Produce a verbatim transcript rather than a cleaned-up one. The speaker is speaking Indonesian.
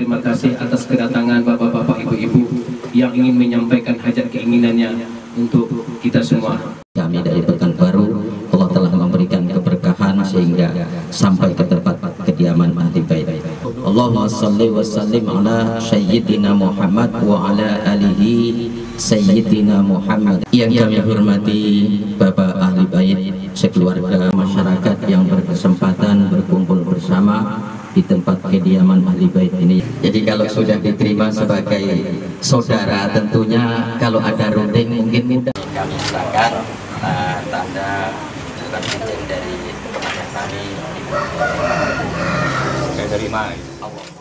berterima kasih atas kedatangan bapak-bapak, ibu-ibu yang ingin menyampaikan hajat keinginannya untuk kita semua. Kami dari Pekanbaru, Allah telah memberikan keberkahan sehingga sampai ke tempat kediaman ahli bait. Allahumma shalli wa sallim ala sayyidina Muhammad wa ala alihi sayyidina Muhammad. Yang kami hormati Bapak ahli bait, sekeluarga, masyarakat yang berkesempatan berkumpul bersama di tempat kediaman ahli bait ini. Jadi kalau sudah diterima sebagai saudara, tentunya kalau ada runding mungkin mudah. Kami silakan uh, tanda bukan izin dari kepada kami. Saya terima. Allah.